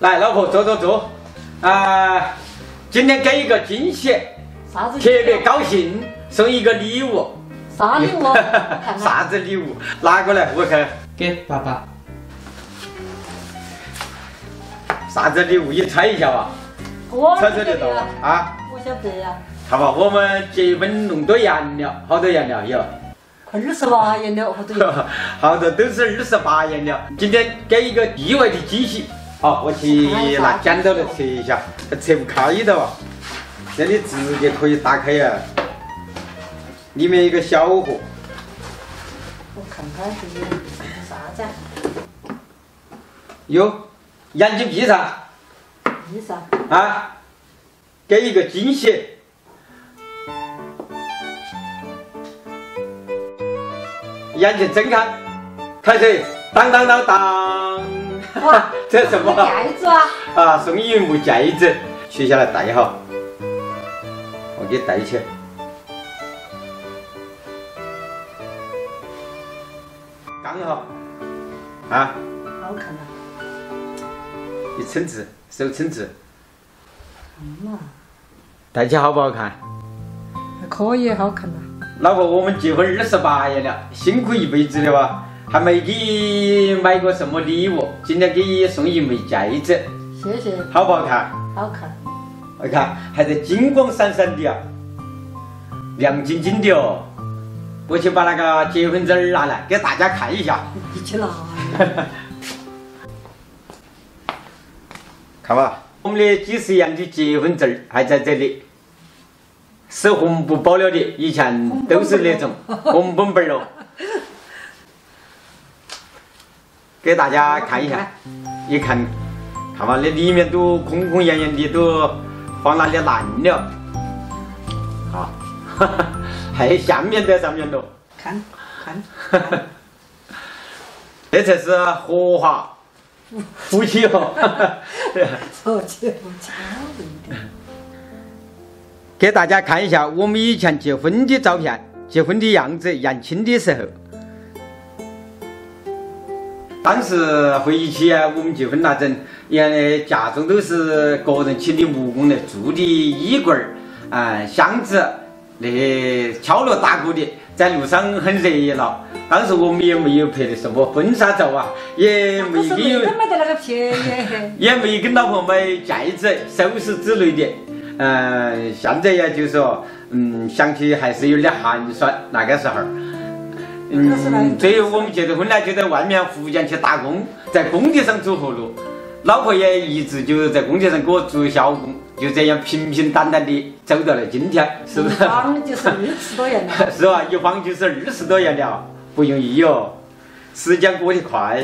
来，老婆坐坐坐。今天给一个惊喜， 啥子？ 特别高兴，送一个礼物。 啥礼物？ 啥子礼物？拿过来，我看。 给爸爸。 啥子礼物？你猜一下吧。 我猜得到啊？ 我晓得呀。 看吧，我们结婚弄多年了，好多年了有。 快28年了，好多。 好多都是28年了。今天给一个意外的惊喜。好，我去拿剪刀来切一下，切不开的哦。这里直接可以打开呀。里面一个小盒。 我看看这是啥子？ 哟，眼睛闭上。 闭上。 啊，给一个惊喜。眼睛睁开，开始，当当当当。 哇， 这什么？ 戒指啊！ 啊，送你一枚戒指，取下来戴好。我给戴起。刚好。啊。 好看啊！ 一称字，手称字。 嘛。 戴起好不好看？ 还可以，好看啊。 老婆，我们结婚28年了，辛苦一辈子了吧？还没给你买过什么礼物，今天给你送一枚戒指， 谢谢。 好不好看？ 好看。 我看还在金光闪闪的啊，亮晶晶的哦。我去把那个结婚证拿来给大家看一下。 你去拿。 看吧，我们的几十元的结婚证还在这里。是红布包了的，以前都是那种红本本哦。给大家看一下，一看，看吧，那里面都空空圆圆的，都放那里烂了。好，还有下面在上面喽。 看。 这才是合法夫妻哦。 夫妻。 给大家看一下我们以前结婚的照片，结婚的样子，年轻的时候。当时回忆起我们结婚那阵，原来家中都是个人请的木工来做的衣柜儿、箱子，那些敲锣打鼓的，在路上很热闹。当时我们也没有拍的什么婚纱照啊，也没给， 没得那个便宜， 也没跟老婆买戒指、首饰之类的。现在呀，就说，想起还是有点寒酸那个时候。最后我们结了婚呢，就在外面福建去打工，在工地上走活路。老婆也一直就在工地上给我做小工，就这样平平淡淡的走到了今天，是不是？ 一晃就是20多年了。 是吧？一晃就是20多年了，不容易哦，时间过得快。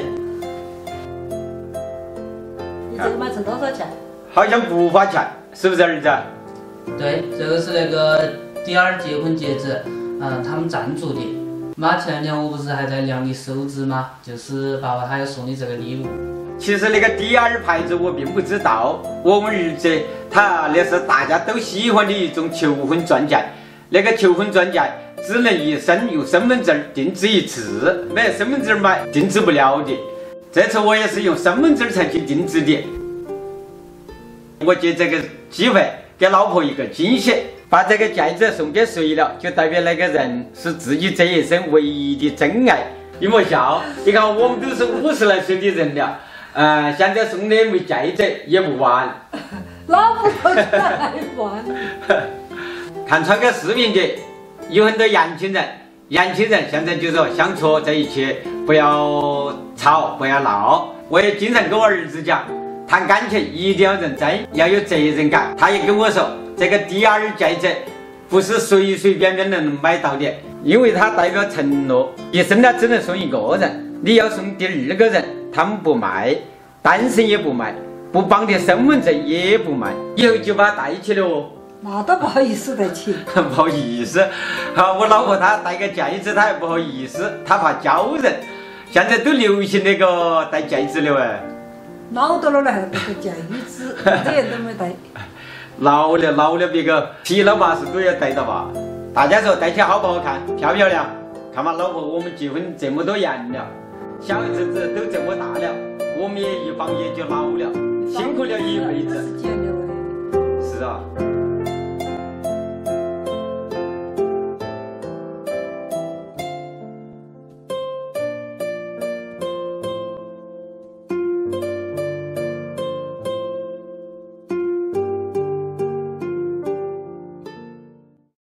你这个买成多少钱？ 好像不花钱，是不是儿子？ 对，这个是那个第二结婚戒指，他们赞助的。妈，前两天我不是还在量你手指吗？就是爸爸他要送你这个礼物。 其实那个 DR 牌子我并不知道，我们儿子他那是大家都喜欢的一种求婚钻戒。那个求婚钻戒只能一生用身份证定制一次，没身份证买定制不了的。这次我也是用身份证才去定制的。我借这个机会给老婆一个惊喜，把这个戒指送给谁了，就代表那个人是自己这一生唯一的真爱。你莫笑，你看我们都是50来岁的人了，现在送那枚戒指也不晚。 老婆还晚。 看穿个视频的有很多年轻人现在就说相处在一起不要吵，不要闹。我也经常跟我儿子讲，谈感情一定要认真，要有责任感。他也跟我说，这个 DR 戒指不是随随便便能买到的，因为它代表承诺，一生呢只能送一个人，你要送第2个人，他们不卖，单身也不卖，不绑的身份证也不卖，以后就把它戴起了哦。 那都不好意思戴起。 不好意思，好，我老婆她戴个戒指，她也不好意思，她怕教人。现在都流行那个戴戒指了哎。 老多了还戴个戒指，这人都没戴。 老了，别个7老80都要戴到吧？大家说戴起好不好看？漂不漂亮？看嘛，老婆，我们结婚这么多年了，小侄子都这么大了，我们也一晃也就老了。 辛苦了一辈子。 是捡的喂。 是啊。